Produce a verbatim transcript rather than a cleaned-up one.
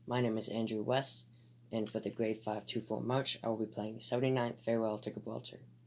My name is Andrew West, and for the Grade five two four March, I will be playing seventy-ninth Farewell to Gibraltar.